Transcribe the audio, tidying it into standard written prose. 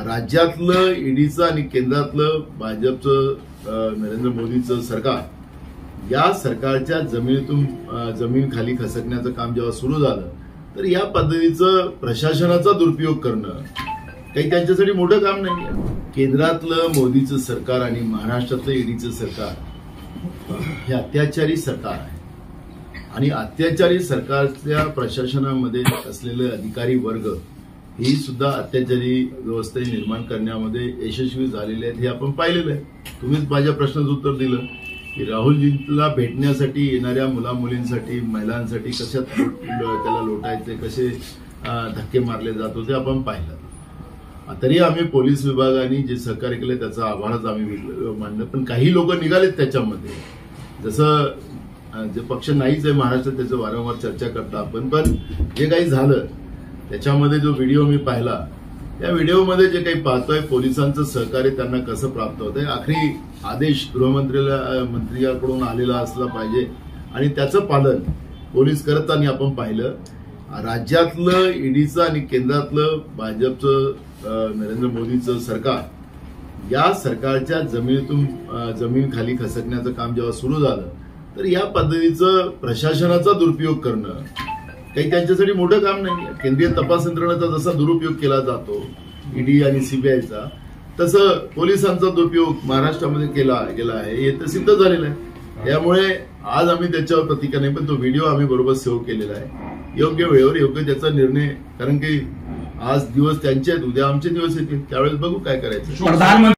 राज्यातलं ईडीचं आणि केंद्रातलं भाजपचं नरेंद्र मोदीचं सरकार या सरकारच्या जमिनीतून जमीन खाली खसकण्याचं काम जेव्हा सुरू झालं तर या पद्धतीचं प्रशासनाचा दुरुपयोग करणं काही त्यांच्यासाठी मोठं काम नाही. केंद्रातलं मोदीचं सरकार आणि महाराष्ट्रातलं ईडीचं सरकार हे अत्याचारी सरकार आहे आणि अत्याचारी सरकारच्या प्रशासनामध्ये असलेले अधिकारी वर्ग ही सुद्धा अत्याचारी व्यवस्था निर्माण करण्यामध्ये यशस्वी झालेले आहेत हे आपण पाहिलेलं आहे. तुम्हीच माझ्या प्रश्नाचं उत्तर दिलं की राहुलजींना भेटण्यासाठी येणाऱ्या मुलामुलींसाठी महिलांसाठी कशा त्याला लोटायचे कसे धक्के मारले जात होते आपण पाहिलं. तरी आम्ही पोलीस विभागाने जे सहकार्य केले त्याचा आभारच आम्ही मानलं. पण काही लोक निघालेत त्याच्यामध्ये जसं जे पक्ष नाहीच आहे महाराष्ट्रात त्याचं वारंवार चर्चा करता आपण. पण जे काही झालं त्याच्यामध्ये जो व्हिडिओ मी पाहिला त्या व्हिडिओमध्ये जे काही पाहतोय पोलिसांचं सहकार्य त्यांना कसं प्राप्त होतंय. आखरी आदेश गृहमंत्र्याकडून आलेला असला पाहिजे आणि त्याचं पालन पोलीस करताना आपण पाहिलं. राज्यातलं ईडीचं आणि केंद्रातलं भाजपचं नरेंद्र मोदीचं सरकार या सरकारच्या जमिनीतून जमीन खाली खसकण्याचं काम जेव्हा सुरू झालं तर या पद्धतीचं प्रशासनाचा दुरुपयोग करणं काही त्यांच्यासाठी मोठं काम नाही. केंद्रीय तपास यंत्रणेचा जसा दुरुपयोग केला जातो ईडी आणि सीबीआयचा तसं पोलिसांचा दुरुपयोग महाराष्ट्रामध्ये केला गेला आहे हे तर सिद्ध झालेलं आहे. त्यामुळे आज आम्ही त्याच्यावर प्रतिक्रिया नाही पण तो व्हिडिओ आम्ही बरोबर सेव्ह केलेला आहे. योग्य वेळेवर योग्य त्याचा निर्णय कारण की आज दिवस त्यांचे आहेत उद्या आमचे दिवस येतील त्यावेळेस बघू काय करायचं.